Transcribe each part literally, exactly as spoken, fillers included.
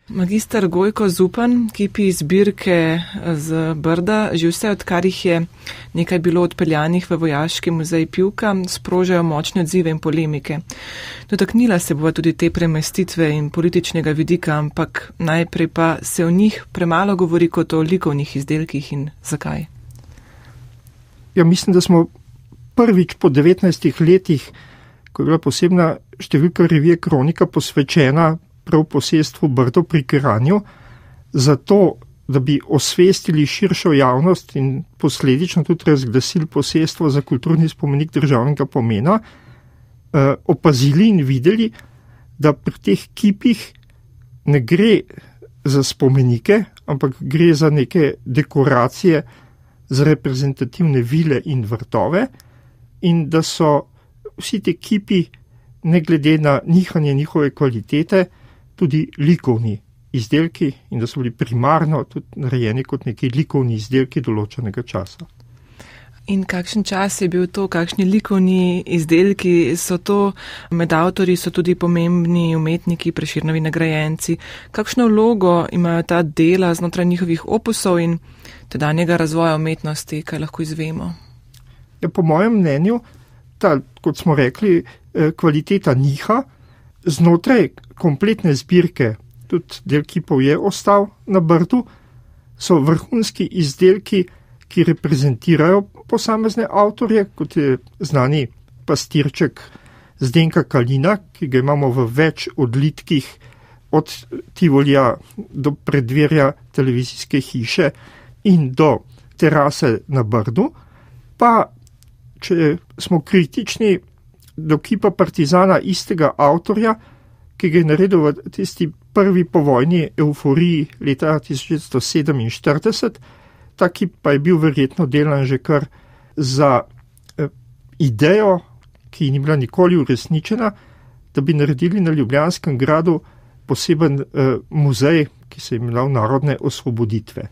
Magister Gojko Zupan, kipi zbirke z Brda, že vse, odkar jih je nekaj bilo odpeljanih v Vojaški muzej Pivka, sprožajo močne odzive in polemike. Dotaknila se bova tudi te premestitve in političnega vidika, ampak najprej pa se o njih premalo govori kot o likovnih izdelkih in zakaj. Ja, mislim, da smo prvič po devetnajstih letih, ko je bila posebna številka revije Kronika posvečena prav posestvu Brdo pri Kranju, zato, da bi osvestili širšo javnost in posledično tudi razglasili posestvo za kulturni spomenik državnega pomena, eh, opazili in videli, da pri teh kipih ne gre za spomenike, ampak gre za neke dekoracije, za reprezentativne vile in vrtove, in da so vsi te kipi, ne glede na nihanje njihove kvalitete, tudi likovni izdelki in da so bili primarno tudi narejeni kot neki likovni izdelki določenega časa. In kakšen čas je bil to, kakšni likovni izdelki so to, med avtorji so tudi pomembni umetniki, Prešernovi nagrajenci. Kakšno vlogo imajo ta dela znotraj njihovih opusov in tedanjega razvoja umetnosti, kaj lahko izvemo? Ja, po mojem mnenju, ta, kot smo rekli, kvaliteta niha, znotraj kompletne zbirke, tudi del kipov je ostal na Brdu, so vrhunski izdelki, ki reprezentirajo posamezne avtorje, kot je znani pastirček Zdenka Kalina, ki ga imamo v več odlitkih od Tivolija do preddverja televizijske hiše in do terase na Brdu. Pa, če smo kritični do kipa Partizana istega avtorja, ki ga je naredil v tisti prvi povojni euforiji leta tisoč devetsto sedeminštirideset, ta kip pa je bil verjetno delan že kar za eh, idejo, ki ni bila nikoli uresničena, da bi naredili na Ljubljanskem gradu poseben eh, muzej, ki se je imenoval Narodne osvoboditve.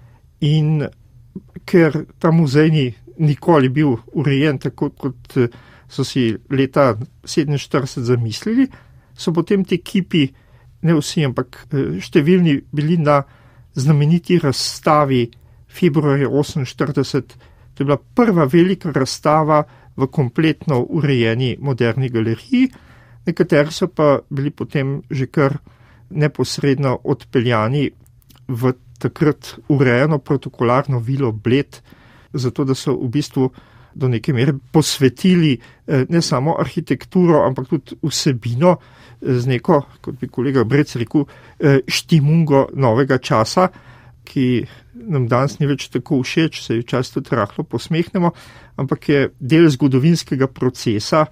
In ker ta muzej ni nikoli bil urejen tako, kot eh, so si leta sedeminštirideset zamislili, so potem ti kipi, ne vsi, ampak številni bili na znameniti razstavi februarja oseminštirideset. To je bila prva velika razstava v kompletno urejeni moderni galeriji, nekateri so pa bili potem že kar neposredno odpeljani v takrat urejeno protokolarno vilo Bled, zato da so v bistvu do neke mere posvetili ne samo arhitekturo, ampak tudi vsebino z neko, kot bi kolega Brec rekel, štimungo novega časa, ki nam danes ni več tako všeč, se včasih tudi rahlo posmehnemo, ampak je del zgodovinskega procesa,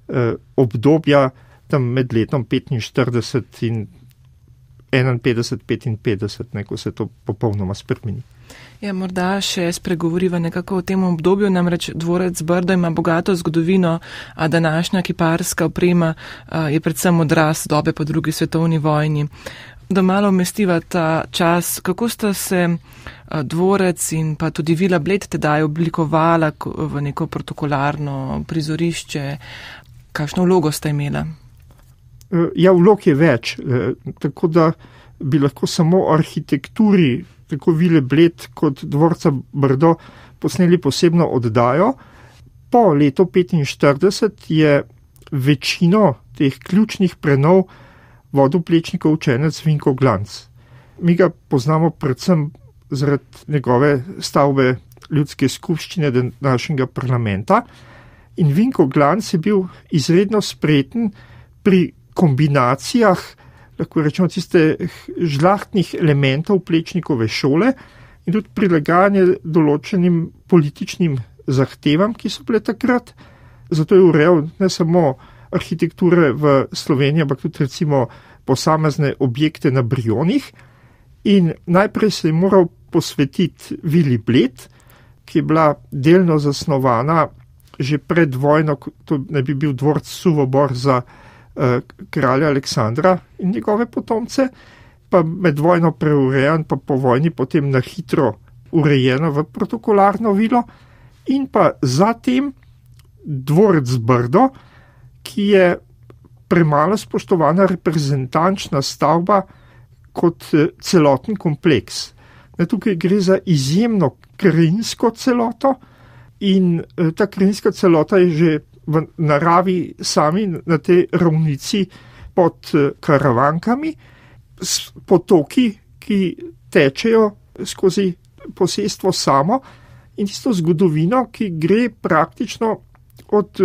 obdobja tam med letom petinštirideset in enainpetdeset petinpetdeset, ne, ko se to popolnoma spremeni. Ja, morda še spregovoriva nekako o tem obdobju, namreč dvorec Brdo ima bogato zgodovino, a današnja kiparska oprema je predvsem odraz dobe po drugi svetovni vojni. Da malo umestiva ta čas, kako sta se dvorec in pa tudi vila Bled tedaj oblikovala v neko protokolarno prizorišče, kakšno vlogo sta imela? Ja, vlog je več, tako da bi lahko samo o arhitekturi tako vile Bled kot dvorca Brdo posneli posebno oddajo. Po letu petinštirideset je večino teh ključnih prenov vodil Plečnikov učenec Vinko Glanc. Mi ga poznamo predvsem zaradi njegove stavbe ljudske skupščine našega parlamenta. In Vinko Glanc je bil izredno spreten pri kombinacijah, lahko rečemo, tiste žlahtnih elementov Plečnikove šole in tudi prilagajanje določenim političnim zahtevam, ki so bile takrat. Zato je urejal ne samo arhitekture v Sloveniji, ampak tudi recimo posamezne objekte na Brionih. In najprej se je moral posvetiti vili Bled, ki je bila delno zasnovana že pred vojno, to ne bi bil dvorec Suvobor za kralja Aleksandra in njegove potomce, pa med vojno preurejen, pa po vojni potem na hitro urejeno v protokolarno vilo, in pa zatem dvorec Brdo, ki je premalo spoštovana reprezentančna stavba kot celoten kompleks. Tukaj gre za izjemno krajinsko celoto in ta krajinska celota je že v naravi sami na tej ravnici pod Karavankami, s potoki, ki tečejo skozi posestvo samo in tisto zgodovino, ki gre praktično od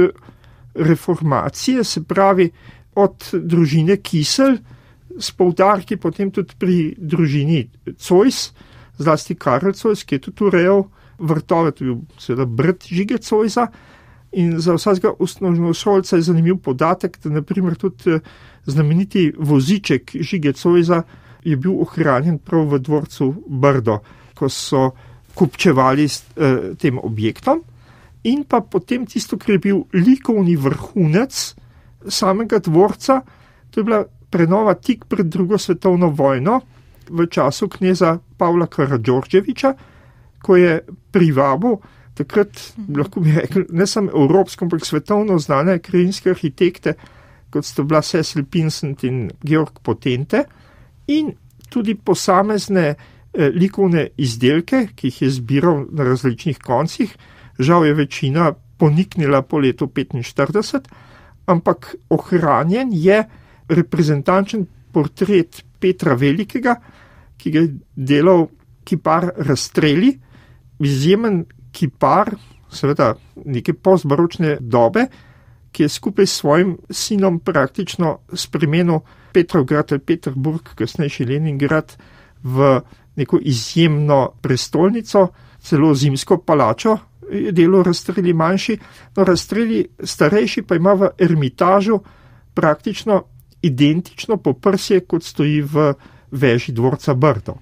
reformacije, se pravi od družine Kisel, s poudarki potem tudi pri družini Zois, zlasti Karel Zois, ki je tudi urejal vrtove, to je bil seveda brat Žige Zoisa. In za vsakega osnovnošolca je zanimiv podatek, da naprimer tudi znameniti voziček Žige Zoisa je bil ohranjen prav v dvorcu Brdo, ko so kupčevali s eh, tem objektom. In pa potem tisto, kar je bil likovni vrhunec samega dvorca, to je bila prenova tik pred drugo svetovno vojno v času kneza Pavla Karadžordževiča, ko je privabil takrat, lahko bi rekel, ne samo evropsko, ampak svetovno znane krajinske arhitekte, kot sta bila Cecil Pinsent in Georg Potente, in tudi posamezne eh, likovne izdelke, ki jih je zbiral na različnih koncih. Žal je večina poniknila po letu petinštirideset, ampak ohranjen je reprezentančen portret Petra Velikega, ki ga je delal kipar Rastreli, izjemen kipar, seveda neke postbaročne dobe, ki je skupaj s svojim sinom praktično spremenil Petrovgrad ali Peterburg, kasnejši Leningrad, v neko izjemno prestolnico, celo zimsko palačo je delal Rastreli manjši. No, Rastreli starejši pa ima v Ermitažu praktično identično poprsje, kot stoji v veži dvorca Brdo.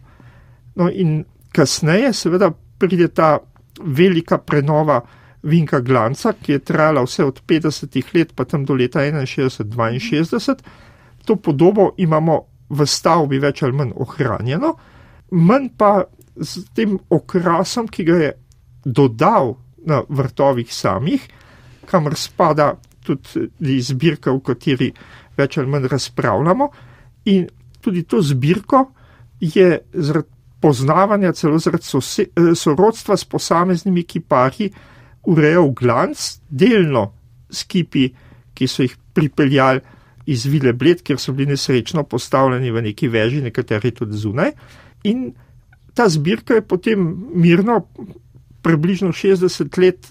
No in kasneje seveda pride ta velika prenova Vinka Glanca, ki je trajala vse od petdesetih let pa tam do leta enainšestdeset dvainšestdeset. To podobo imamo v stavbi več ali manj ohranjeno, manj pa s tem okrasom, ki ga je dodal na vrtovih samih, kamor spada tudi zbirka, v kateri več ali manj razpravljamo, in tudi to zbirko je zaradi poznavanja, celo zaradi sorodstva s posameznimi kiparji urejal Glanc, delno s kipi, ki so jih pripeljali iz Vile Bled, kjer so bili nesrečno postavljeni v neki veži, nekateri tudi zunaj. In ta zbirka je potem mirno približno šestdeset let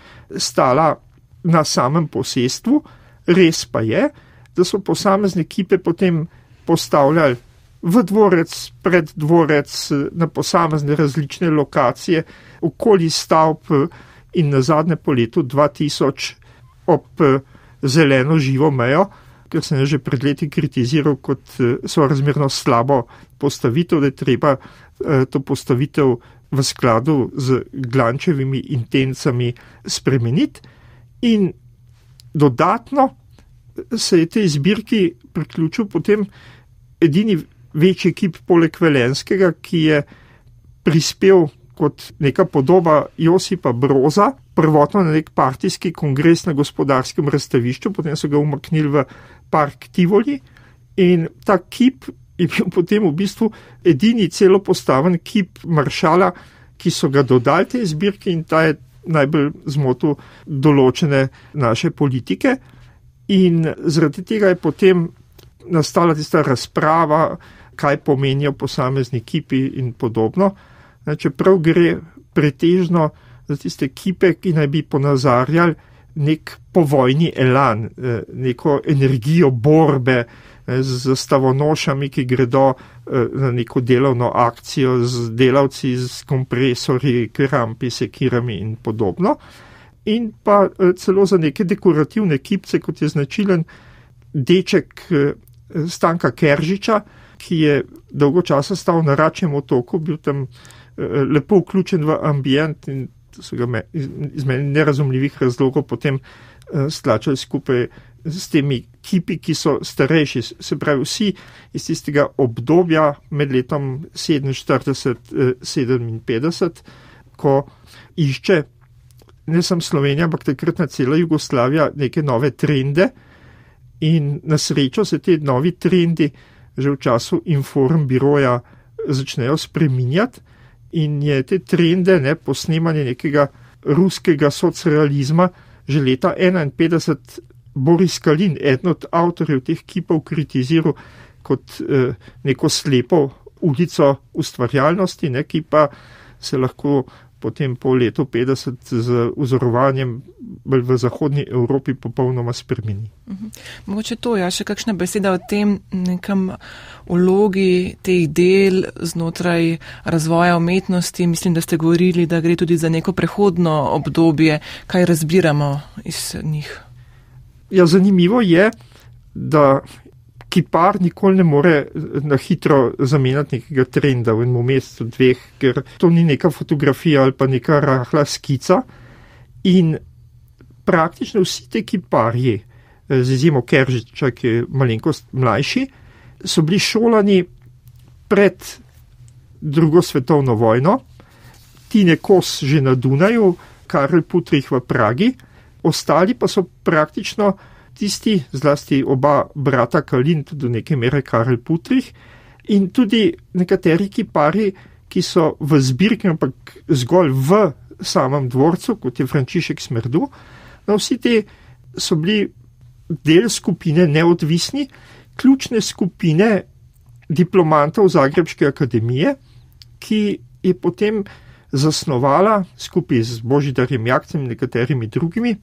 stala na samem posestvu. Res pa je, da so posamezne kipe potem postavljali v dvorec, pred dvorec, na posamezne različne lokacije, okoli stavb in na zadnje po letu dva tisoč ob zeleno živo mejo, ker sem že pred leti kritiziral kot sorazmerno slabo postavitev, da je treba to postavitev v skladu z Glančevimi intencami spremeniti. In dodatno se je tej zbirki priključil potem edini večji kip poleg Velenskega, ki je prispel kot neka podoba Josipa Broza, prvotno na nek partijski kongres na Gospodarskem razstavišču, potem so ga umaknili v park Tivoli, in ta kip je bil potem v bistvu edini celopostaven kip maršala, ki so ga dodali tej zbirki, in ta je najbolj zmotil določene naše politike. In zaradi tega je potem nastala tista razprava, kaj pomenijo posamezni kipi in podobno. Čeprav gre pretežno za tiste kipe, ki naj bi ponazarjali nek povojni elan, neko energijo borbe z zastavonošami, ki gredo na neko delovno akcijo z delavci, z kompresorji, krampi, sekirami in podobno. In pa celo za neke dekorativne kipce, kot je značilen deček Stanka Keržiča, ki je dolgo časa stal na Račjem otoku, bil tam lepo vključen v ambient in so ga me, iz meni nerazumljivih razlogov potem stlačali skupaj s temi kipi, ki so starejši, se pravi vsi iz tistega obdobja med letom sedeminštirideset sedeminpetdeset, ko išče ne samo Slovenija, ampak takratna cela Jugoslavija neke nove trende, in na srečo se te novi trendi že v času informbiroja začnejo spreminjati in je te trende, ne, posnemanje nekega ruskega socrealizma, že leta enainpetdeset Boris Kalin, eden od avtorjev teh kipov, kritiziral kot eh, neko slepo ulico ustvarjalnosti, ne, ki pa se lahko potem po letu petdeset z vzorovanjem v zahodni Evropi popolnoma spremeni. Mhm. Mogoče to, ja, še kakšna beseda o tem nekem vlogi teh del znotraj razvoja umetnosti. Mislim, da ste govorili, da gre tudi za neko prehodno obdobje. Kaj razbiramo iz njih? Ja, zanimivo je, da kipar nikoli ne more na hitro zamenjati nekega trenda v enem mesecu, dveh, ker to ni neka fotografija ali pa neka rahla skica. In praktično vsi te kiparji, z izjemo Keržiča, ki je malenkost mlajši, so bili šolani pred drugo svetovno vojno, Tine Kos že na Dunaju, Karel Putrih v Pragi, ostali pa so praktično tisti, zlasti oba brata Kalin, tudi do neke mere Karel Putrih, in tudi nekateri kiparji, ki so v zbirki, ampak zgolj v samem dvorcu, kot je Frančišek Smerdu. No, vsi te so bili del skupine neodvisni, ključne skupine diplomantov Zagrebške akademije, ki je potem zasnovala skupaj z Božidarjem Jakcem in nekaterimi drugimi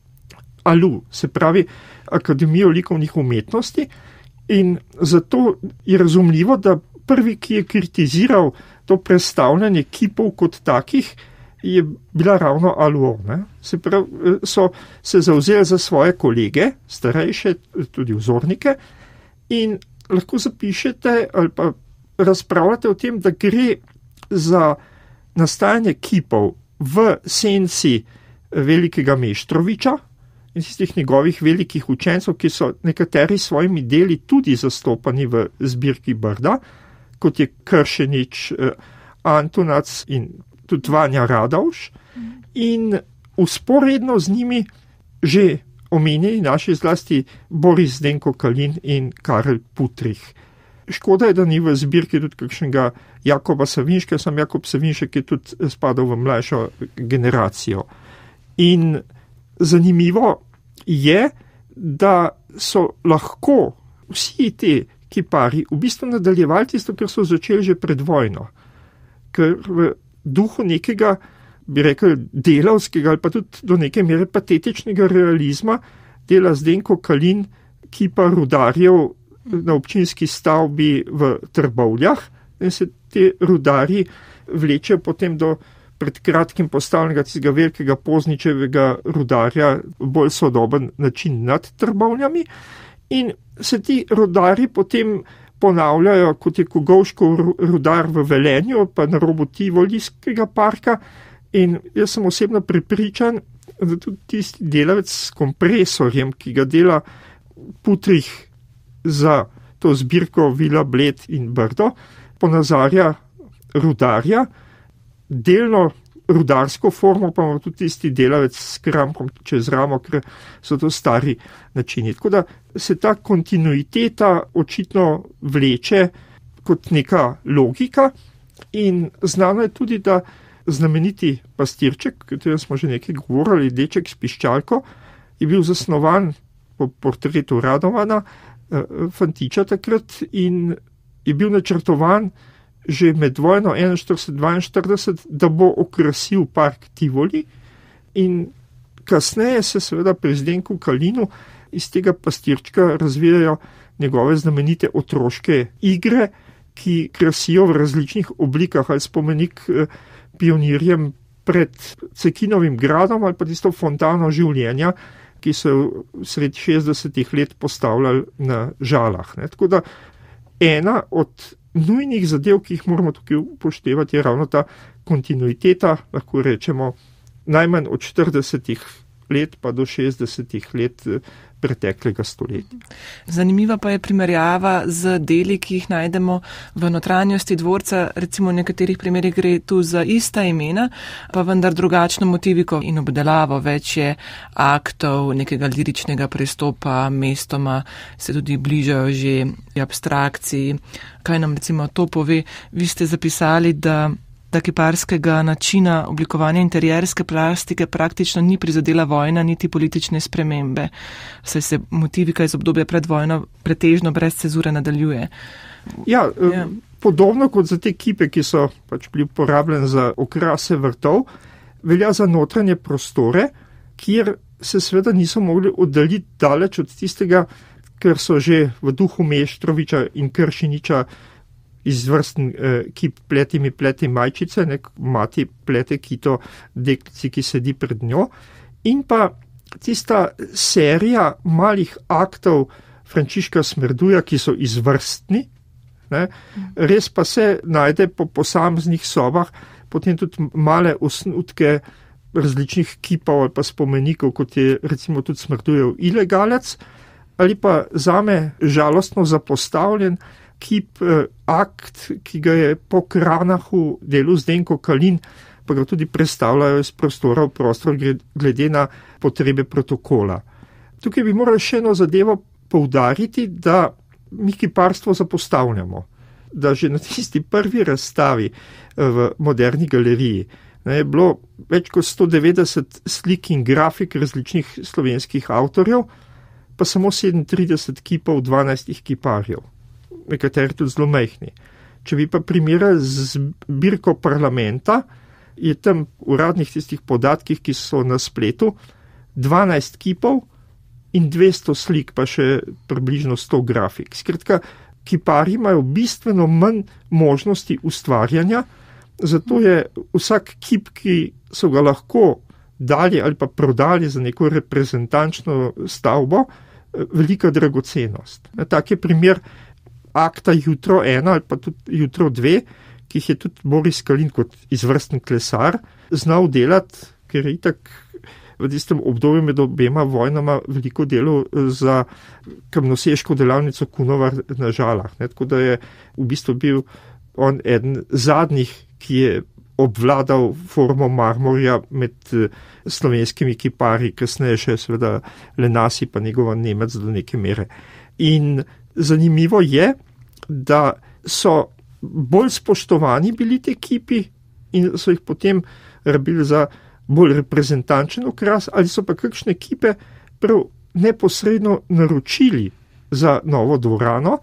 A L U, se pravi Akademijo likovnih umetnosti, in zato je razumljivo, da prvi, ki je kritiziral to predstavljanje kipov kot takih, je bila ravno A L U. Ne? Se pravi, so se zavzeli za svoje kolege, starejše, tudi vzornike, in lahko zapišete ali pa razpravljate o tem, da gre za nastajanje kipov v senci velikega Meštroviča in tistih njegovih velikih učencev, ki so nekateri svojimi deli tudi zastopani v zbirki Brda, kot je Kršenič, Antonac in tudi Vanja Radovš, in usporedno z njimi že omenjeni naši zlasti Boris Zdenko Kalin in Karel Putrih. Škoda je, da ni v zbirki tudi kakšnega Jakoba Savinška, sam Jakob Savinšek je tudi spadal v mlajšo generacijo. In zanimivo je, da so lahko vsi ti kiparji v bistvu nadaljevali tisto, kar so začeli že pred vojno. Ker v duhu nekega, bi rekel, delavskega ali pa tudi do neke mere patetičnega realizma dela Zdenko Kalin kipa rudarjev na občinski stavbi v Trbovljah in se te rudarji vlečejo potem do pred kratkim postavljenega tistega velikega Pozničevega rudarja bolj sodoben način nad Trbovljami in se ti rudarji potem ponavljajo, kot je Kogovškov rudar v Velenju, pa na robu Tivolijskega parka, in jaz sem osebno prepričan, da tudi tisti delavec s kompresorjem, ki ga dela Putrih za to zbirko Vila, Bled in Brdo, ponazarja rudarja, delno rudarsko formo, pa ima tudi tisti delavec s krampom čez ramo, ker so to stari načini. Tako da se ta kontinuiteta očitno vleče kot neka logika in znano je tudi, da znameniti pastirček, o katerem smo že nekaj govorili, deček s piščalko, je bil zasnovan po portretu Radovana, fantiča takrat, in je bil načrtovan že med vojno enainštirideset dvainštirideset, da bo okrasil park Tivoli, in kasneje se seveda pri Zdenku Kalinu iz tega pastirčka razvijajo njegove znamenite otroške igre, ki krasijo v različnih oblikah, ali spomenik pionirjem pred Cekinovim gradom ali pa tisto fontano življenja, ki so sredi šestdesetih let postavljali na Žalah. Ne. Tako da ena od nujnih zadev, ki jih moramo tukaj upoštevati, je ravno ta kontinuiteta, lahko rečemo najmanj od štiridesetih let pa do šestdesetih let preteklega stoletja. Zanimiva pa je primerjava z deli, ki jih najdemo v notranjosti dvorca, recimo v nekaterih primerih gre tu za ista imena, pa vendar drugačno motiviko in obdelavo, več je aktov, nekega liričnega pristopa, mestoma se tudi bližajo že abstrakciji. Kaj nam recimo to pove? Vi ste zapisali, da da kiparskega načina oblikovanja interierske plastike praktično ni prizadela vojna niti politične spremembe, saj se motivika iz obdobja pred vojno pretežno brez cenzure nadaljuje. Ja, ja. Podobno kot za te kipe, ki so pač bili uporabljeni za okrase vrtov, velja za notranje prostore, kjer se seveda niso mogli oddaljiti daleč od tistega, ker so že v duhu Meštroviča in Kršiniča izvrsten eh, kip pleti mi pleti majčice, nek mati plete kito deklici, ki sedi pred njo, in pa tista serija malih aktov Frančiška Smerduja, ki so izvrstni, ne, res pa se najde po posameznih sobah, potem tudi male osnutke različnih kipov ali pa spomenikov, kot je recimo tudi Smerdujev Ilegalec, ali pa zame žalostno zapostavljen kip, eh, akt, ki ga je po Kranahu delu Zdenko Kalin, pa ga tudi predstavljajo iz prostora v prostor glede na potrebe protokola. Tukaj bi morali še eno zadevo poudariti, da mi kiparstvo zapostavljamo, da že na tisti prvi razstavi v Moderni galeriji ne, je bilo več kot sto devetdeset slik in grafik različnih slovenskih avtorjev, pa samo sedemintrideset kipov dvanajstih kiparjev. Nekateri tudi zelo majhni. Če bi pa primerjali z zbirko Parlamenta, je tam v uradnih tistih podatkih, ki so na spletu, dvanajst kipov in dvesto slik, pa še približno sto grafik. Skratka, kiparji imajo bistveno manj možnosti ustvarjanja, zato je vsak kip, ki so ga lahko dali ali pa prodali za neko reprezentančno stavbo, velika dragocenost. Tak je primer akta Jutro ena ali pa tudi Jutro dve, ki jih je tudi Boris Kalin kot izvrsten klesar znal delati, ker je itak v tistem obdobju med obema vojnama veliko delal za kamnoseško delavnico Kunovar na Žalah. Ne? Tako da je v bistvu bil on eden zadnjih, ki je obvladal formo marmorja med slovenskimi kiparji, kasneje še seveda Lenasi pa njegova Nemec do neke mere. In zanimivo je, da so bolj spoštovani bili te kipi in so jih potem rabili za bolj reprezentančen okras, ali so pa kakšne kipe prav neposredno naročili za novo dvorano,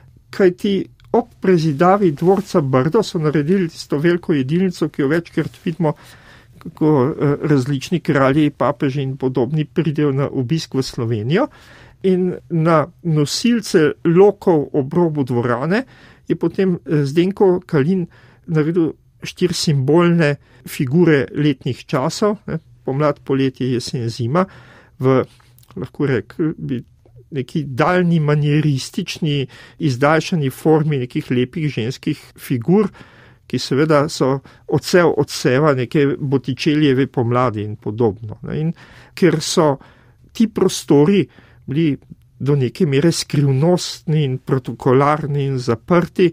kajti ob prezidavi dvorca Brdo so naredili tisto veliko jedilnico, ki jo večkrat vidimo, kako različni kralji, papeži in podobni pridejo na obisk v Slovenijo. In na nosilce lokov ob robu dvorane je potem Zdenko Kalin naredil štiri simbolne figure letnih časov, ne, pomlad, poletje, jesen, zima, v, lahko rekel bi, neki daljni manieristični, izdaljšani formi nekih lepih ženskih figur, ki seveda so odsev odseva neke Botticellijeve pomladi in podobno. Ne. In ker so ti prostori bili do neke mere skrivnostni in protokolarni in zaprti,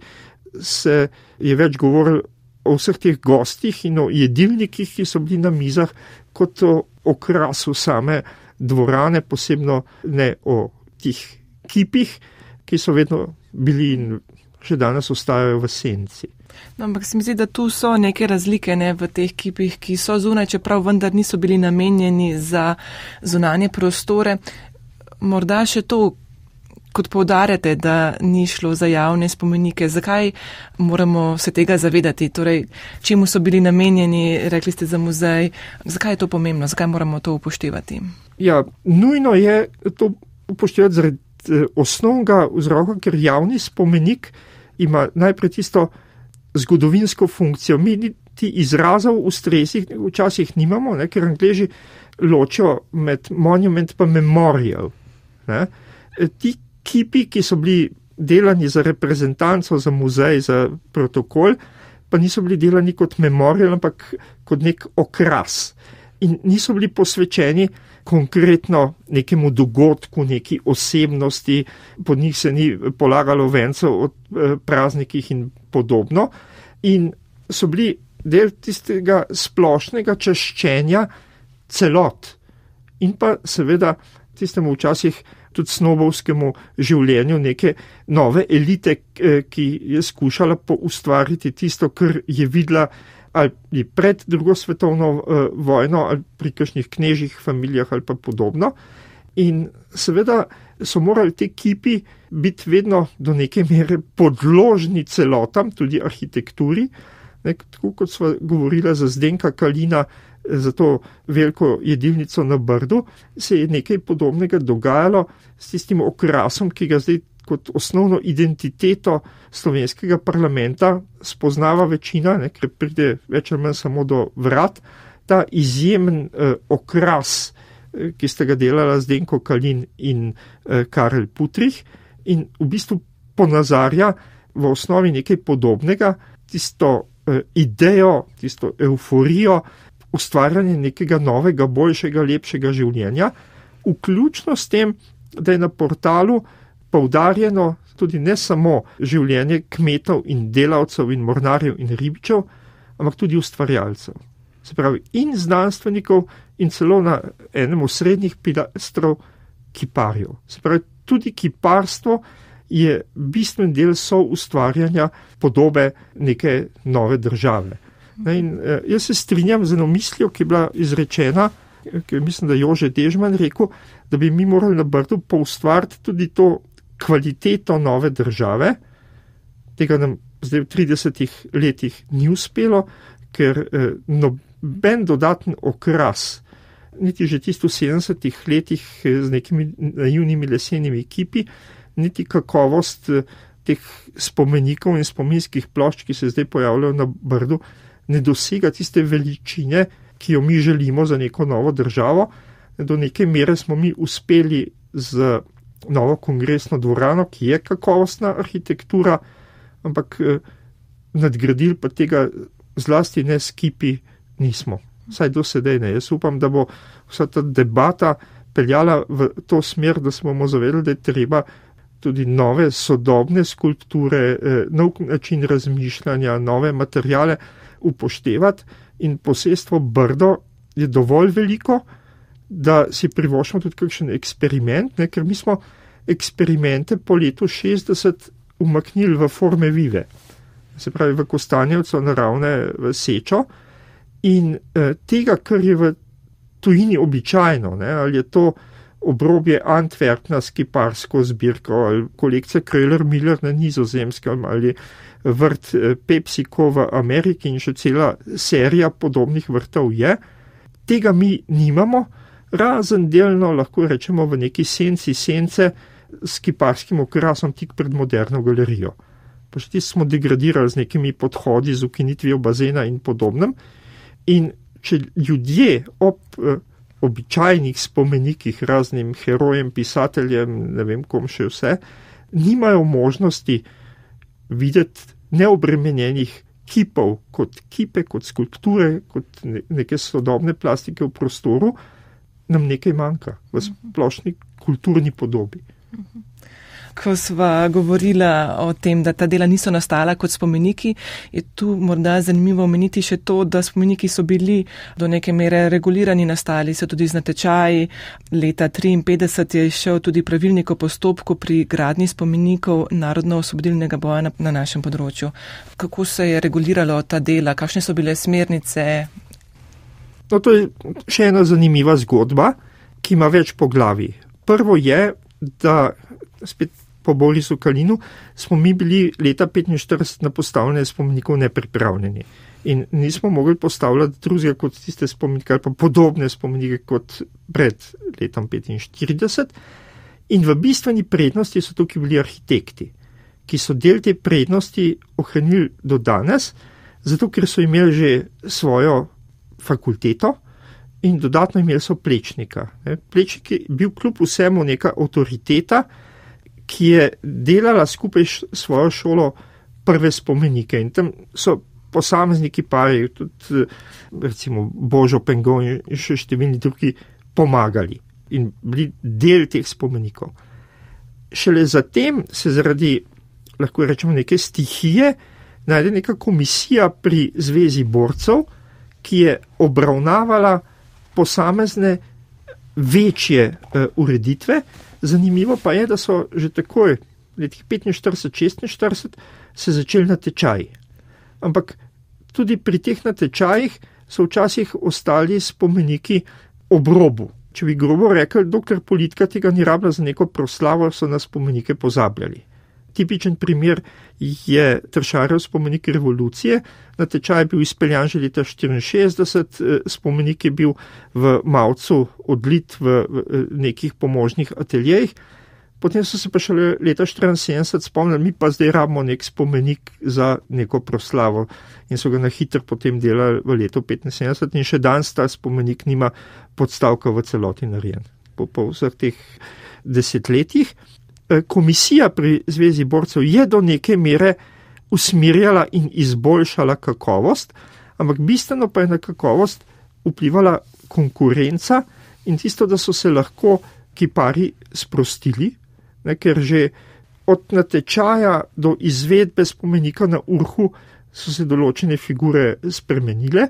se je več govoril o vseh teh gostih in o jedilnikih, ki so bili na mizah, kot o okrasu same dvorane, posebno ne o tih kipih, ki so vedno bili in še danes ostajajo v senci. No, ampak se mi zdi, da tu so neke razlike ne, v teh kipih, ki so zunaj, čeprav vendar niso bili namenjeni za zunanje prostore. Morda še to, kot poudarjate, da ni šlo za javne spomenike. Zakaj moramo se tega zavedati? Torej, čemu so bili namenjeni, rekli ste za muzej, zakaj je to pomembno, zakaj moramo to upoštevati? Ja, nujno je to upoštevati zaradi osnovnega vzroka, ker javni spomenik ima najprej tisto zgodovinsko funkcijo. Mi ti izrazov ustreznih včasih nimamo, ne, ker Angleži ločijo med monument pa memorial. Ne. Ti kipi, ki so bili delani za reprezentanco, za muzej, za protokol, pa niso bili delani kot memorial, ampak kot nek okras. In niso bili posvečeni konkretno nekemu dogodku, neki osebnosti, pod njih se ni polagalo vencev o praznikih in podobno. In so bili del tistega splošnega čaščenja celot. In pa seveda tistemu včasih tudi snobovskemu življenju neke nove elite, ki je skušala poustvariti tisto, kar je videla ali pred drugo svetovno uh, vojno, ali pri kakšnih knežjih familijah ali pa podobno. In seveda so morali te kipi biti vedno do neke mere podložni celotam, tudi arhitekturi. Ne, tako kot sva govorila za Zdenka Kalina, za to veliko jedilnico na Brdu, se je nekaj podobnega dogajalo s tistim okrasom, ki ga zdaj kot osnovno identiteto slovenskega parlamenta spoznava večina, ne, ker pride več ali manj samo do vrat, ta izjemen eh, okras, eh, ki sta ga delala Zdenko Kalin in eh, Karel Putrih, in v bistvu ponazarja v osnovi nekaj podobnega, tisto eh, idejo, tisto euforijo, ustvarjanje nekega novega, boljšega, lepšega življenja, vključno s tem, da je na portalu poudarjeno tudi ne samo življenje kmetov in delavcev in mornarjev in ribičev, ampak tudi ustvarjalcev. Se pravi, in znanstvenikov in celo na enem srednjih pilastrov kiparjev. Se pravi, tudi kiparstvo je bistven del soustvarjanja podobe neke nove države. In jaz se strinjam z eno mislijo, ki je bila izrečena, ki mislim, da Jože Dežman rekel, da bi mi morali na Brdu poustvariti tudi to kvaliteto nove države. Tega nam zdaj v tridesetih letih ni uspelo, ker eh, noben dodaten okras, niti že tisto v sedemdesetih letih z nekimi naivnimi lesenimi kipi, niti kakovost eh, teh spomenikov in spominskih plošč, ki se zdaj pojavljajo na Brdu, ne dosega tiste veličine, ki jo mi želimo za neko novo državo. Do neke mere smo mi uspeli z novo kongresno dvorano, ki je kakovostna arhitektura, ampak eh, nadgradili pa tega zlasti ne s kipi nismo. Saj do sedaj ne. Jaz upam, da bo vsa ta debata peljala v to smer, da smo bomo zavedali, da je treba tudi nove sodobne skulpture, eh, nov način razmišljanja, nove materijale upoštevati, in posestvo Brdo je dovolj veliko, da si privoščimo tudi kakšen eksperiment, ne, ker mi smo eksperimente po letu šestdeset umaknili v forme vive, se pravi v Kostanjevco naravne v sečo, in eh, tega, kar je v tujini običajno, ne, ali je to obrobje Antwerpna s kiparsko zbirko, ali kolekcija Kröller-Miller na Nizozemskem, ali vrt PepsiCo v Ameriki in še cela serija podobnih vrtov je. Tega mi nimamo, razen delno lahko rečemo v neki senci sence s kiparskim okrasom tik pred moderno galerijo. Pač smo degradirali z nekimi podhodi, z ukinitvijo bazena in podobnem. In če ljudje ob eh, običajnih spomenikih raznim herojem, pisateljem, ne vem kom še vse, nimajo možnosti videti neobremenjenih kipov kot kipe, kot skulpture, kot neke sodobne plastike v prostoru, nam nekaj manjka v splošni kulturni podobi. Ko sva govorila o tem, da ta dela niso nastala kot spomeniki, je tu morda zanimivo omeniti še to, da spomeniki so bili do neke mere regulirani, nastali so tudi z natečaji. Leta triinpetdeset je išel tudi pravilnik o postopku pri gradnji spomenikov narodno-osvobodilnega boja na, na našem področju. Kako se je reguliralo ta dela, kakšne so bile smernice? No, to je še ena zanimiva zgodba, ki ima več poglavij. Prvo je, da spet po Borisu Kalinu smo mi bili leta petinštirideset na postavljanje spomenikov nepripravljeni. In nismo mogli postavljati drugega kot tiste spomenike ali pa podobne spomenike kot pred letom petinštirideset. In v bistveni prednosti so tukaj bili arhitekti, ki so del te prednosti ohranili do danes, zato ker so imeli že svojo fakulteto in dodatno imeli so Plečnika. Plečnik je bil kljub vsemu neka avtoriteta, ki je delala skupaj s svojo šolo prve spomenike. In tam so posamezniki pari, tudi recimo Božo Pengon in še številni drugi pomagali in bili del teh spomenikov. Šele zatem se zaradi, lahko rečemo, neke stihije najde neka komisija pri Zvezi borcev, ki je obravnavala posamezne večje uh, ureditve. Zanimivo pa je, da so že takoj letih petinštirideset šestinštirideset se začeli natečaji. Ampak tudi pri teh natečajih so včasih ostali spomeniki ob robu. Če bi grobo rekel, dokler politika tega ni rabila za neko proslavo, so na spomenike pozabljali. Tipičen primer je Tršarjev spomenik revolucije. Natečaj je bil izpeljan že leta štiriinšestdeset, spomenik je bil v Mavcu odlit v nekih pomožnih ateljejih. Potem so se pa šele leta štiriinsedemdeset spomnili, mi pa zdaj rabimo nek spomenik za neko proslavo in so ga na hitro potem delali v letu petinsedemdeset in še danes ta spomenik nima podstavka v celoti narejen. Po, po vseh teh desetletjih. Komisija pri Zvezi borcev je do neke mere usmirjala in izboljšala kakovost, ampak bistveno pa je na kakovost vplivala konkurenca in tisto, da so se lahko kiparji sprostili, ne, ker že od natečaja do izvedbe spomenika na Urhu so se določene figure spremenile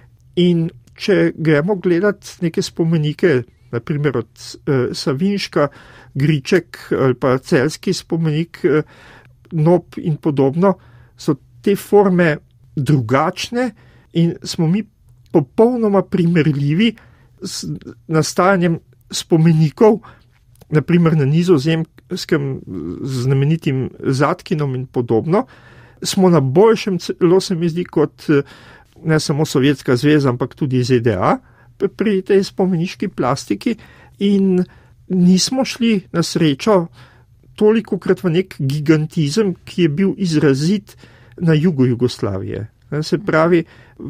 in če gremo gledati neke spomenike, naprimer od eh, Savinška, Griček ali pa Celjski spomenik, eh, Nob in podobno, so te forme drugačne in smo mi popolnoma primerljivi s nastajanjem spomenikov, naprimer na Nizozemskem znamenitim Zatkinom in podobno, smo na boljšem celo, se mi zdi, kot ne samo Sovjetska zveza, ampak tudi Z D A pri tej spomeniški plastiki in nismo šli na srečo tolikokrat v nek gigantizem, ki je bil izrazit na jugu Jugoslavije. Se pravi,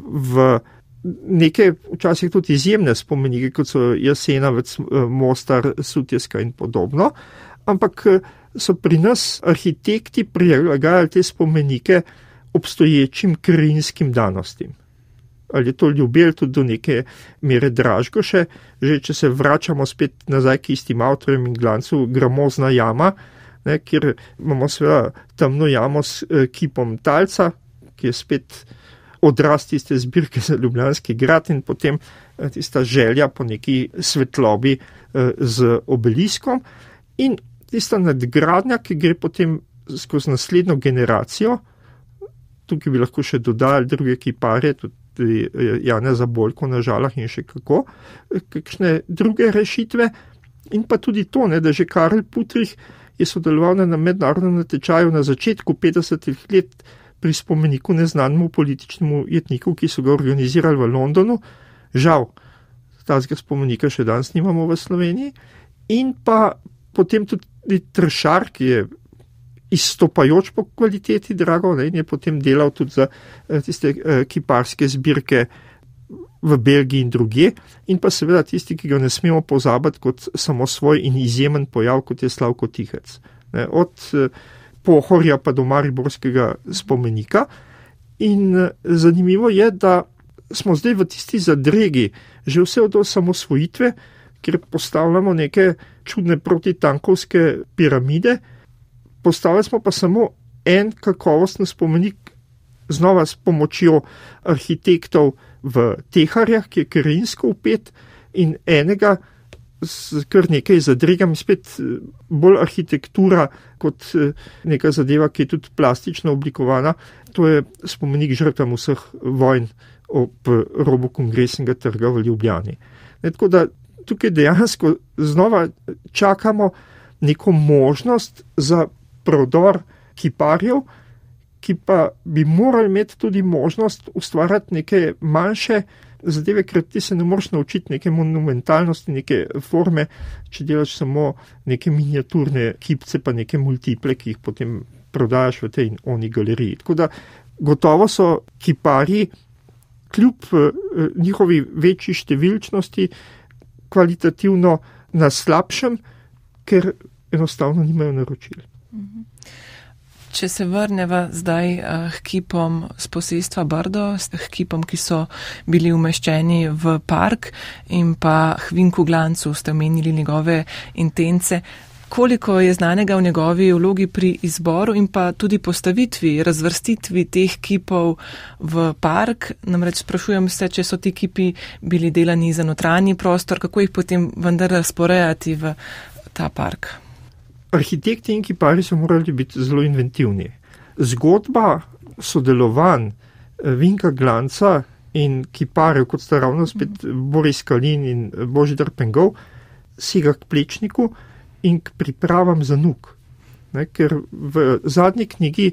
v neke včasih tudi izjemne spomenike, kot so Jasenovec, Mostar, Sutjeska in podobno, ampak so pri nas arhitekti prilagajali te spomenike obstoječim krajinskim danostim. Ali je to Ljubelj tudi do neke mere Dražgoše, že če se vračamo spet nazaj k istim avtorjem in Glancu, Gramozna jama, ne, kjer imamo seveda temno jamo s eh, kipom Talca, ki je spet odraz tiste zbirke za Ljubljanski grad in potem eh, tista želja po neki svetlobi eh, z obeliskom in tista nadgradnja, ki gre potem skozi naslednjo generacijo. Tukaj bi lahko še dodali druge kiparje, tudi Janeza Boljko na Žalah in še kako, kakšne druge rešitve in pa tudi to, ne, da že Karel Putrih je sodeloval na mednarodnem natečaju na začetku petdesetih let pri spomeniku neznanemu političnemu jetniku, ki so ga organizirali v Londonu. Žal, tazga spomenika še danes nimamo v Sloveniji in pa potem tudi Tršar, ki je izstopajoč po kvaliteti drago, ne, in je potem delal tudi za eh, tiste eh, kiparske zbirke v Belgiji in druge, in pa seveda tisti, ki ga ne smemo pozabiti kot samo svoj in izjemen pojav, kot je Slavko Tihec. Ne, od eh, Pohorja pa do Mariborskega spomenika. In eh, zanimivo je, da smo zdaj v tisti zadregi, že vse od osamosvojitve, kjer postavljamo neke čudne protitankovske piramide, postavili smo pa samo en kakovosten spomenik, znova s pomočjo arhitektov v Teharjah, ki je krajinsko upet, in enega s kar nekaj zadregami, spet bolj arhitektura kot neka zadeva, ki je tudi plastično oblikovana. To je spomenik žrtvam vseh vojn ob robu Kongresnega trga v Ljubljani. Ne, tako da tukaj dejansko znova čakamo neko možnost za prodor kiparjev, ki pa bi morali imeti tudi možnost ustvarjati neke manjše zadeve, ker ti se ne moreš naučiti neke monumentalnosti, neke forme, če delaš samo neke miniaturne kipce, pa neke multiple, ki jih potem prodajaš v tej in oni galeriji. Tako da gotovo so kiparji kljub eh, njihovi večji številčnosti kvalitativno na slabšem, ker enostavno nimajo naročil. Če se vrneva zdaj k kipom z posestva Brdo, k kipom, ki so bili umeščeni v park in pa Hvinku Glancu, ste omenili njegove intence. Koliko je znanega v njegovi vlogi pri izboru in pa tudi postavitvi, razvrstitvi teh kipov v park? Namreč sprašujem se, če so ti kipi bili delani za notranji prostor, kako jih potem vendar razporejati v ta park? Arhitekti in kiparji so morali biti zelo inventivni. Zgodba sodelovanj Vinka Glanca in kiparjev, kot sta ravno spet Boris Kalin in Božidar Pengov, sega k Plečniku in k pripravam za Nuk. Ne, ker v zadnji knjigi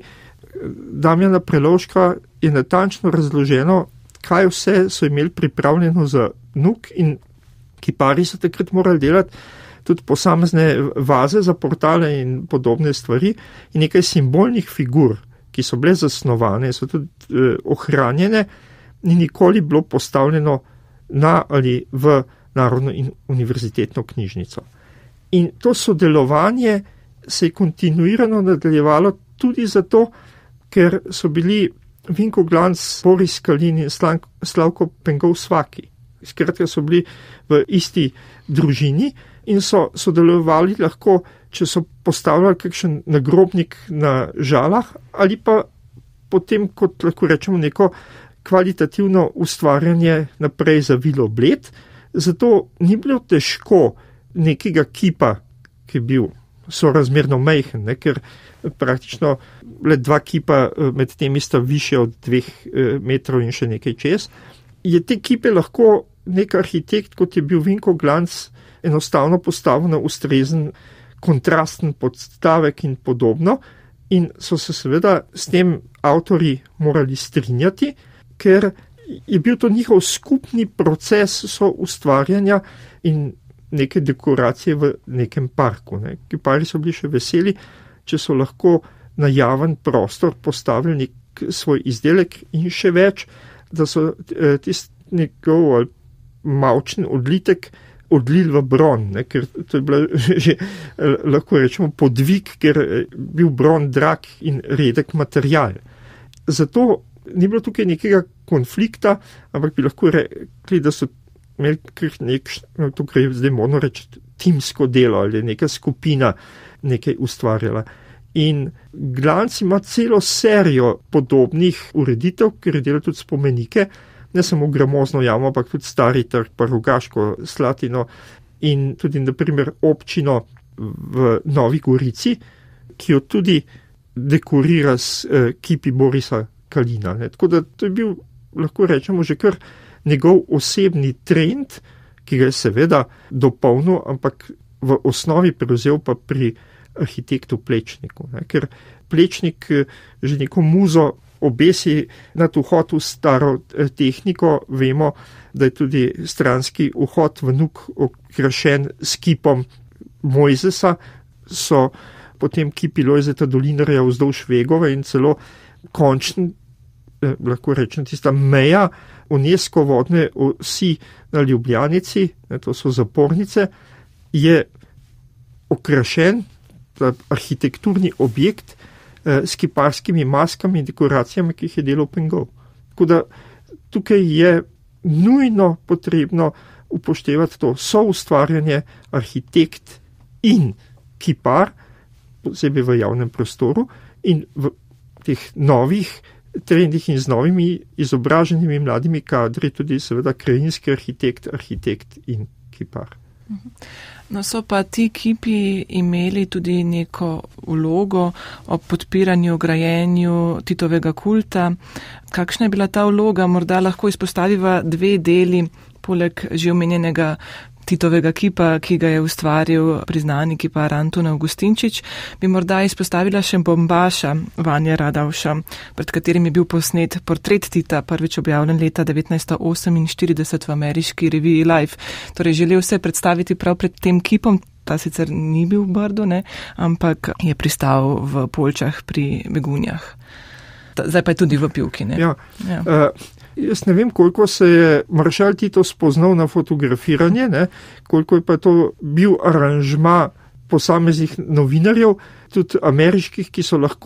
Damjana Prelovška je natančno razloženo, kaj vse so imeli pripravljeno za Nuk in kiparji so takrat morali delati tudi posamezne vaze za portale in podobne stvari in nekaj simbolnih figur, ki so bile zasnovane, so tudi eh, ohranjene, ni nikoli bilo postavljeno na ali v Narodno in univerzitetno knjižnico. In to sodelovanje se je kontinuirano nadaljevalo tudi zato, ker so bili Vinko Glanc, Boris Kalin in Slavko Pengov svaki. Skratka so bili v isti družini in so sodelovali lahko, če so postavljali kakšen nagrobnik na Žalah ali pa potem, kot lahko rečemo, neko kvalitativno ustvarjanje naprej za Vilo Bled. Zato ni bilo težko nekega kipa, ki je bil sorazmerno majhen, ne, ker praktično le dva kipa med temi sta više od dveh metrov in še nekaj čez. Je te kipe lahko nek arhitekt, kot je bil Vinko Glanc, enostavno postavil na ustrezen kontrasten podstavek in podobno in so se seveda s tem avtorji morali strinjati, ker je bil to njihov skupni proces so ustvarjanja in neke dekoracije v nekem parku. Ne. Kiparji so bili še veseli, če so lahko na javen prostor postavili nek svoj izdelek in še več, da so tisti njegov mavčni odlitek odlili v bron, ne, ker to je bila že, lahko rečemo, podvig, ker je bil bron drag in redek material. Zato ni bilo tukaj nekega konflikta, ampak bi lahko rekli, da so imeli nek, tukaj zdaj moramo reči, timsko delo ali neka skupina nekaj ustvarjala. In Glanc ima celo serijo podobnih ureditev, ker je delal tudi spomenike, ne samo Gramozno jamo, ampak tudi Stari trg, pa Rogaško Slatino in tudi naprimer občino v Novi Gorici, ki jo tudi dekorira s eh, kipi Borisa Kalina. Ne. Tako da to je bil, lahko rečemo, že kar njegov osebni trend, ki ga je seveda dopolnil, ampak v osnovi prevzel pa pri arhitektu Plečniku. Ne. Ker Plečnik že neko muzo obesi nad vhod v staro tehniko, vemo, da je tudi stranski vhod v Nuk okrašen s kipom Mojzesa, so potem kipi Lojzeta Dolinarja vzdolž Vegove in celo končen, eh, lahko rečem, tista meja UNESCO vodne osi na Ljubljanici, ne, to so zapornice, je okrašen, arhitekturni objekt, s kiparskimi maskami in dekoracijami, ki jih je delal Pengov. Tako da tukaj je nujno potrebno upoštevati to soustvarjanje arhitekt in kipar, posebej v javnem prostoru in v teh novih trendih in z novimi izobraženimi mladimi kadri tudi seveda krajinski arhitekt, arhitekt in kipar. No, so pa ti kipi imeli tudi neko vlogo ob podpiranju, grajenju Titovega kulta. Kakšna je bila ta vloga? Morda lahko izpostaviva dve deli, poleg že omenjenega Titovega kipa, ki ga je ustvaril priznani kipar Anton Avgustinčič, bi morda izpostavila še bombaša Vanje Radavša, pred katerim je bil posnet portret Tita, prvič objavljen leta devetnajststo oseminštirideset v ameriški reviji Life. Torej, želel se predstaviti prav pred tem kipom, ta sicer ni bil v Brdu, ne, ampak je pristal v Poljčah pri Begunjah. Zdaj pa je tudi v Pivki, ne? Ja. Ja. Uh... Jaz ne vem, koliko se je maršal Tito spoznal na fotografiranje, ne? Koliko je pa to bil aranžma posameznih novinarjev, tudi ameriških, ki so lahko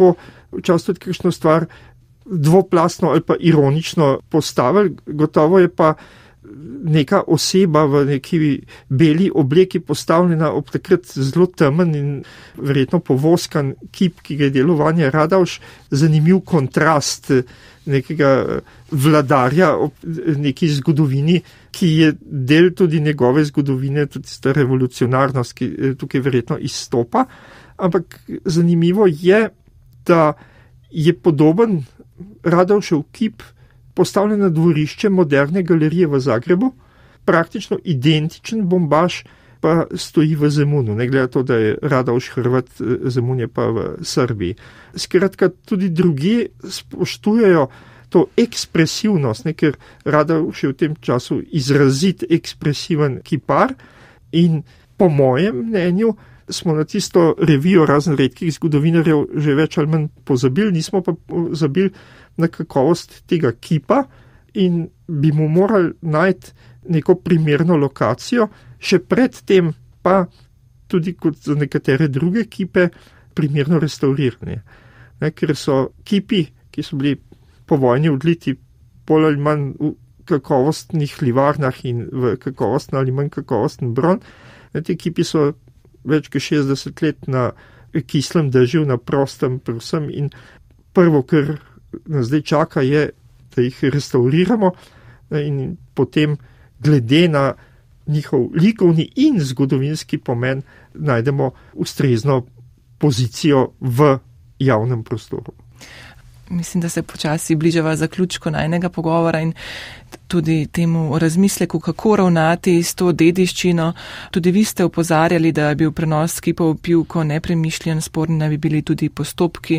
včasih tudi kakšno stvar dvoplastno ali pa ironično postavili, gotovo je pa neka oseba v neki beli obleki postavljena ob takrat zelo temen in verjetno povoskan kip, ki ga je delovanje Radauš, zanimiv kontrast nekega vladarja ob neki zgodovini, ki je del tudi njegove zgodovine, tudi ta revolucionarnost, ki tukaj verjetno izstopa. Ampak zanimivo je, da je podoben Radaušev kip postavljen na dvorišče Moderne galerije v Zagrebu, praktično identičen bombaž pa stoji v Zemunu, ne glede to, da je Radauš Hrvat, Zemun je pa v Srbiji. Skratka, tudi drugi spoštujejo to ekspresivnost, ne, ker Radauš je v tem času izrazit ekspresiven kipar in po mojem mnenju smo na tisto revijo razen redkih zgodovinarjev že več ali manj pozabili, nismo pa pozabili na kakovost tega kipa in bi mu morali najti neko primerno lokacijo, še predtem pa tudi kot za nekatere druge kipe primerno restauriranje. Ne, ker so kipi, ki so bili po vojni odliti bolj ali manj v kakovostnih livarnah in v kakovostno ali manj kakovosten bron, ne, te kipi so več kot šestdeset let na kislem dežju, na prostem predvsem in prvo, kar nas zdaj čaka, je, da jih restauriramo in potem glede na njihov likovni in zgodovinski pomen najdemo ustrezno pozicijo v javnem prostoru. Mislim, da se počasi bližava zaključku najnega pogovora in tudi temu razmisleku, kako ravnati s to dediščino. Tudi vi ste opozarjali, da je bil prenos kipov pivko nepremišljen, sporni naj bi bili tudi postopki.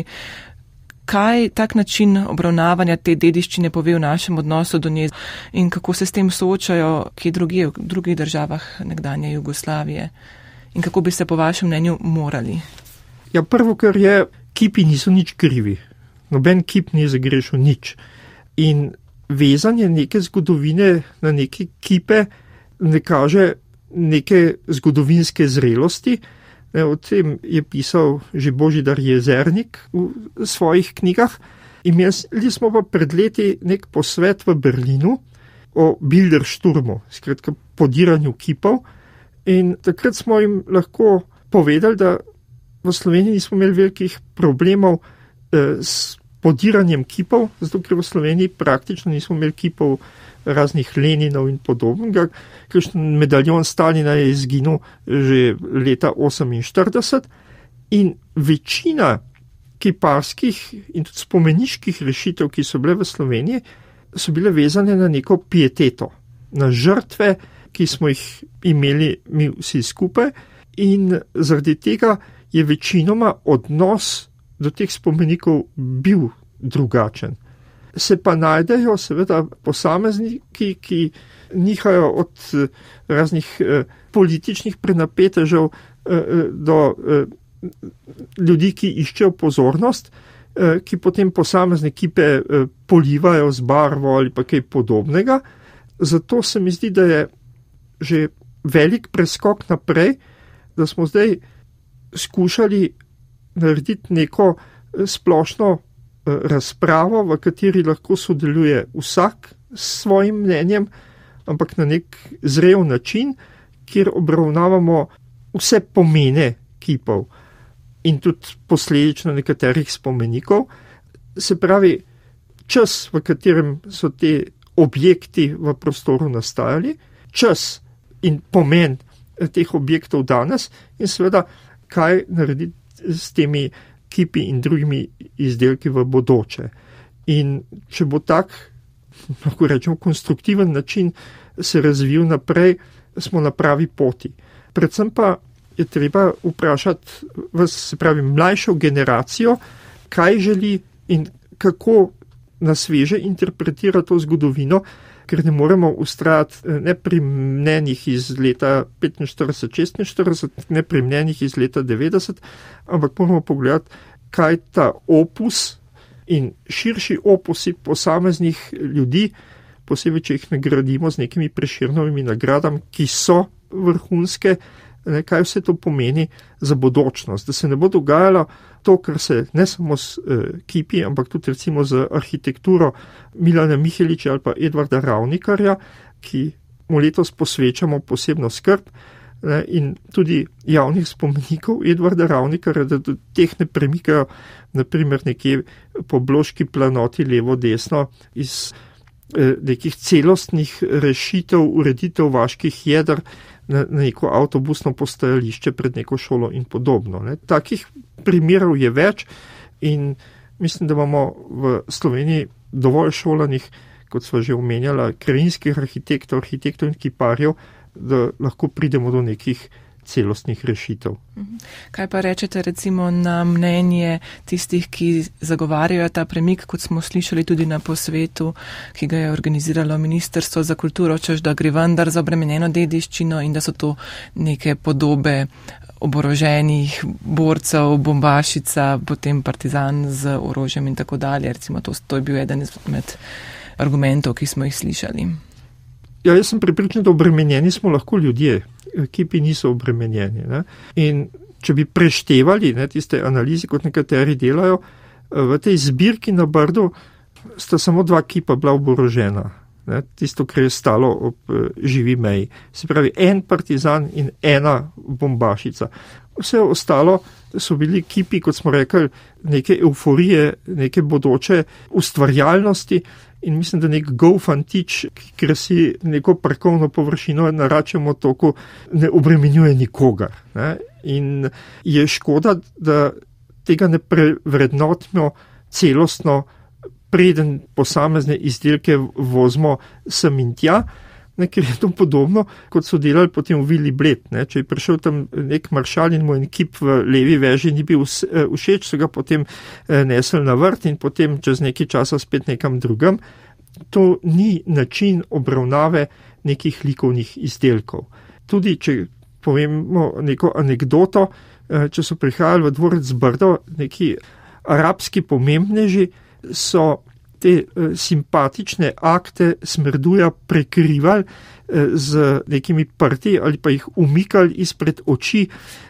Kaj tak način obravnavanja te dediščine pove v našem odnosu do nje in kako se s tem soočajo kje drugje, v drugih državah nekdanje Jugoslavije in kako bi se po vašem mnenju morali? Ja, prvo, kar je, kipi niso nič krivi. Noben kip ni zagrešil nič. In vezanje neke zgodovine na neke kipe ne kaže neke zgodovinske zrelosti. O tem je pisal že Božidar Jezernik v svojih knjigah. Imeli smo pa pred leti nek posvet v Berlinu o Bilderšturmu, skratka podiranju kipov. In takrat smo jim lahko povedali, da v Sloveniji nismo imeli velikih problemov s podiranjem kipov, zato ker v Sloveniji praktično nismo imeli kipov raznih Leninov in podobnega, ker medaljon Stalina je izginil že leta oseminštirideset in večina kiparskih in tudi spomeniških rešitev, ki so bile v Sloveniji, so bile vezane na neko pieteto, na žrtve, ki smo jih imeli mi vsi skupaj in zaradi tega je večinoma odnos do teh spomenikov bil drugačen. Se pa najdejo seveda posamezniki, ki nihajo od raznih eh, političnih prenapetežev eh, do eh, ljudi, ki iščejo pozornost, eh, ki potem posamezne kipe eh, polivajo z barvo ali pa kaj podobnega. Zato se mi zdi, da je že velik preskok naprej, da smo zdaj skušali narediti neko splošno razpravo, v kateri lahko sodeluje vsak s svojim mnenjem, ampak na nek zrel način, kjer obravnavamo vse pomene kipov in tudi posledično nekaterih spomenikov. Se pravi, čas, v katerem so te objekti v prostoru nastajali, čas in pomen teh objektov danes in seveda, kaj narediti s temi kipi in drugimi izdelki v bodoče. In če bo tak, lahko rečemo, konstruktiven način se razvil naprej, smo na pravi poti. Predvsem pa je treba vprašati vas, se pravi, mlajšo generacijo, kaj želi in kako na sveže interpretira to zgodovino, ker ne moremo ustrajati ne pri mnenjih iz leta petinštirideset šestinštirideset, ne pri mnenjih iz leta devetdeset, ampak moramo pogledati, kaj ta opus in širši opusi posameznih ljudi, posebej, če jih nagradimo z nekimi Prešernovimi nagradami, ki so vrhunske, ne, kaj vse to pomeni za bodočnost, da se ne bo dogajalo to, kar se ne samo s eh, kipi, ampak tudi recimo z arhitekturo Milana Miheliča ali pa Edvarda Ravnikarja, ki mu letos posvečamo posebno skrb, ne, in tudi javnih spomenikov Edvarda Ravnikarja, da do teh ne premikajo, naprimer nekje po bloški planoti levo-desno iz eh, nekih celostnih rešitev, ureditev vaških jeder na, na neko avtobusno postajališče pred neko šolo in podobno. Ne. Takih primerov je več in mislim, da imamo v Sloveniji dovolj šolanih, kot sva že omenjala, krajinskih arhitektov, arhitektov in kiparjev, da lahko pridemo do nekih celostnih rešitev. Kaj pa rečete recimo na mnenje tistih, ki zagovarjajo ta premik, kot smo slišali tudi na posvetu, ki ga je organiziralo Ministrstvo za kulturo, češ da gre vendar za obremenjeno dediščino in da so to neke podobe oboroženih borcev, bombašica, potem partizan z orožjem in tako dalje. Recimo to, to je bil eden izmed argumentov, ki smo jih slišali. Ja, jaz sem prepričan, da obremenjeni smo lahko ljudje, kipi niso obremenjeni. Ne? In če bi preštevali, ne, tiste analize, kot nekateri delajo, v tej zbirki na Brdu sta samo dva kipa bila oborožena. Ne? Tisto, kar je stalo ob živi meji. Se pravi, en partizan in ena bombašica. Vse ostalo so bili kipi, kot smo rekli, neke euforije, neke bodoče ustvarjalnosti. In mislim, da nek golfantič, ki krasi neko parkovno površino na Račjem otoku, ne obremenjuje nikogar. Ne? In je škoda, da tega ne prevrednotimo celostno, preden posamezne izdelke vozimo sem in tja, ne, ker je to podobno, kot so delali potem v Vili Bled. Ne? Če je prišel tam nek maršal in mu en kip v levi veži ni bil všeč, so ga potem nesli na vrt in potem čez nekaj časa spet nekam drugam. To ni način obravnave nekih likovnih izdelkov. Tudi, če povemo neko anekdoto, če so prihajali v dvorec Brdo neki arabski pomembneži, so te eh, simpatične akte Smerduja prekrivali eh, z nekimi prti ali pa jih umikali izpred oči,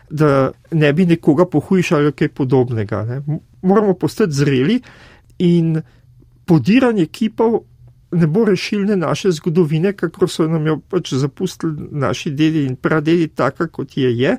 da ne bi nekoga pohujšali kaj podobnega. Ne. Moramo postati zreli in podiranje kipov ne bo rešilne naše zgodovine, kakor so nam jo pač zapustili naši dedi in pradedi, taka kot je je.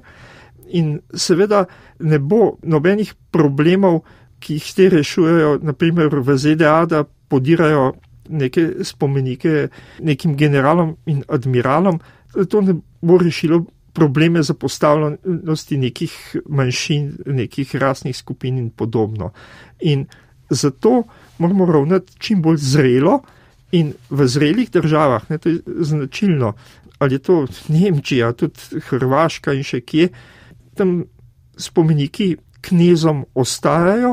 In seveda ne bo nobenih problemov, ki jih te rešujejo, naprimer v Z D A, da podirajo neke spomenike nekim generalom in admiralom. To ne bo rešilo probleme zapostavljenosti nekih manjšin, nekih rasnih skupin in podobno. In zato moramo ravnati čim bolj zrelo in v zrelih državah, ne, to je značilno, ali je to Nemčija, tudi Hrvaška in še kje, tam spomeniki knezom ostajajo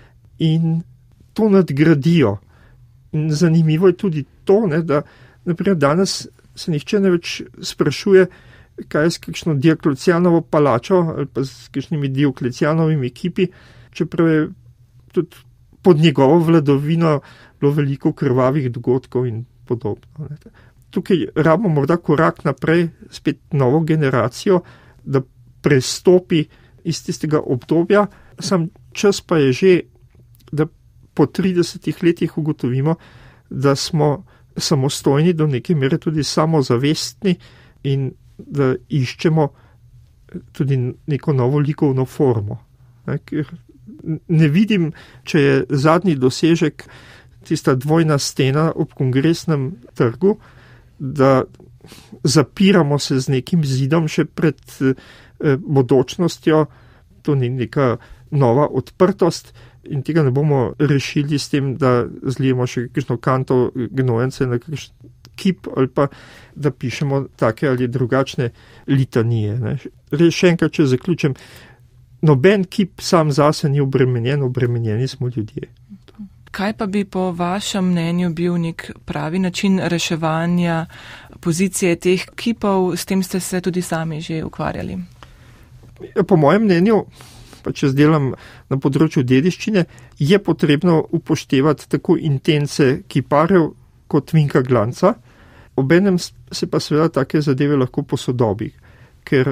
in to nadgradijo. In zanimivo je tudi to, ne, da naprimer danes se nihče ne več sprašuje, kaj je s kakšno Dioklecianovo palačo ali pa s kakšnimi Dioklecianovimi kipi, čeprav je tudi pod njegovo vladovino bilo veliko krvavih dogodkov in podobno. Ne. Tukaj rabimo morda korak naprej, spet novo generacijo, da prestopi iz tistega obdobja, sam čas pa je že, da po tridesetih letih ugotovimo, da smo samostojni, do neke mere tudi samozavestni in da iščemo tudi neko novo likovno formo. Ne, ker ne vidim, če je zadnji dosežek tista dvojna stena ob Kongresnem trgu, da zapiramo se z nekim zidom še pred eh, bodočnostjo, to ni neka nova odprtost in tega ne bomo rešili s tem, da zlijemo še kakšno kanto gnojence na kakšen kip ali pa da pišemo take ali drugačne litanije. Ne. Še enkrat, če zaključim, noben kip sam zase ni obremenjen, obremenjeni smo ljudje. Kaj pa bi po vašem mnenju bil nek pravi način reševanja pozicije teh kipov, s tem ste se tudi sami že ukvarjali? Ja, po mojem mnenju, pa če zdelam na področju dediščine, je potrebno upoštevati tako intence kiparjev kot Vinka Glanca, obenem se pa seveda take zadeve lahko posodobi, ker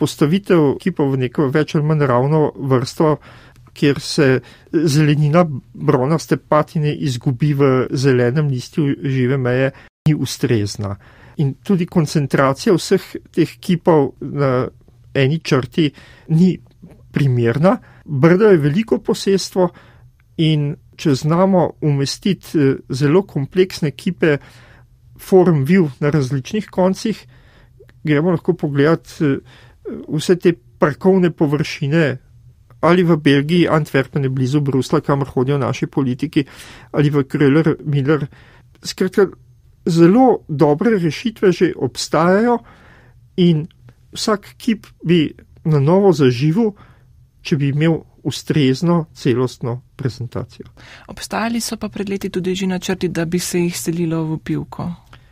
postavitev kipov v neko več ali manj ravno vrsto, kjer se zelenina bronaste patine izgubi v zelenem listju žive meje, ni ustrezna. In tudi koncentracija vseh teh kipov na eni črti ni primerna. Brdo je veliko posestvo in če znamo umestiti zelo kompleksne kipe form viv na različnih koncih, gremo lahko pogledati vse te parkovne površine ali v Belgiji, Antwerpene, blizu Brusla, kamor hodijo naši politiki, ali v Kröller, Miller. Skratka, zelo dobre rešitve že obstajajo in vsak kip bi na novo zaživel, če bi imel ustrezno celostno prezentacijo. Obstajali so pa pred leti tudi že načrti, da bi se jih selilo v Pivko.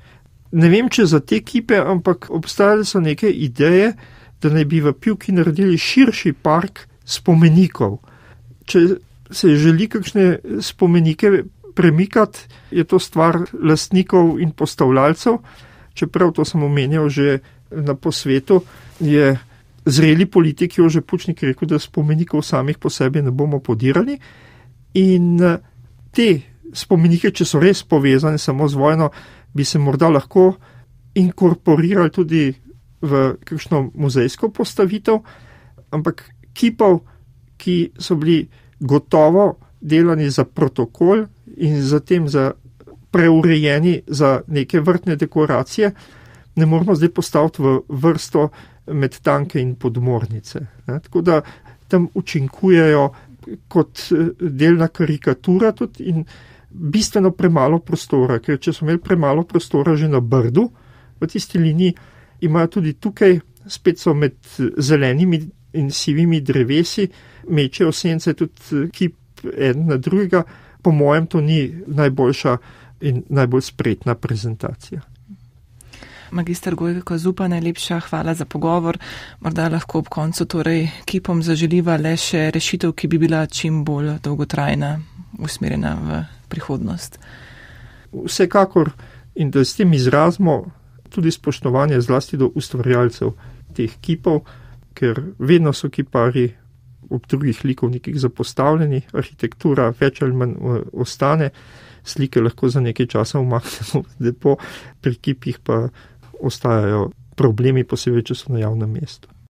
Ne vem, če za te kipe, ampak obstajale so neke ideje, da naj bi v Pivki naredili širši park spomenikov. Če se želi kakšne spomenike premikati, je to stvar lastnikov in postavljalcev, čeprav to sem omenjal že na posvetu, je zreli politik Jože Pučnik rekel, da spomenikov samih po sebi ne bomo podirali in te spomenike, če so res povezane samo z vojno, bi se morda lahko inkorporirali tudi v kakšno muzejsko postavitev, ampak kipov, ki so bili gotovo delani za protokol in zatem za preurejeni za neke vrtne dekoracije, ne moramo zdaj postaviti v vrsto med tanke in podmornice. Ne? Tako da tam učinkujejo kot delna karikatura tudi in bistveno premalo prostora, ker če so imeli premalo prostora že na Brdu, v tisti liniji imajo tudi tukaj, spet so med zelenimi in sivimi drevesi, mečejo sence tudi kip en na drugega. Po mojem to ni najboljša in najbolj spretna prezentacija. Magister Gojko Zupan, najlepša hvala za pogovor. Morda lahko ob koncu torej kipom zaželiva le še rešitev, ki bi bila čim bolj dolgotrajna, usmerjena v prihodnost. Vsekakor in da s tem izrazimo tudi spoštovanje zlasti do ustvarjalcev teh kipov, ker vedno so kipari ob drugih likovnikih zapostavljeni, arhitektura več ali manj ostane, slike lahko za nekaj časa umaknemo v depo, pri kipih pa ostajajo problemi, posebej če so na javnem mestu.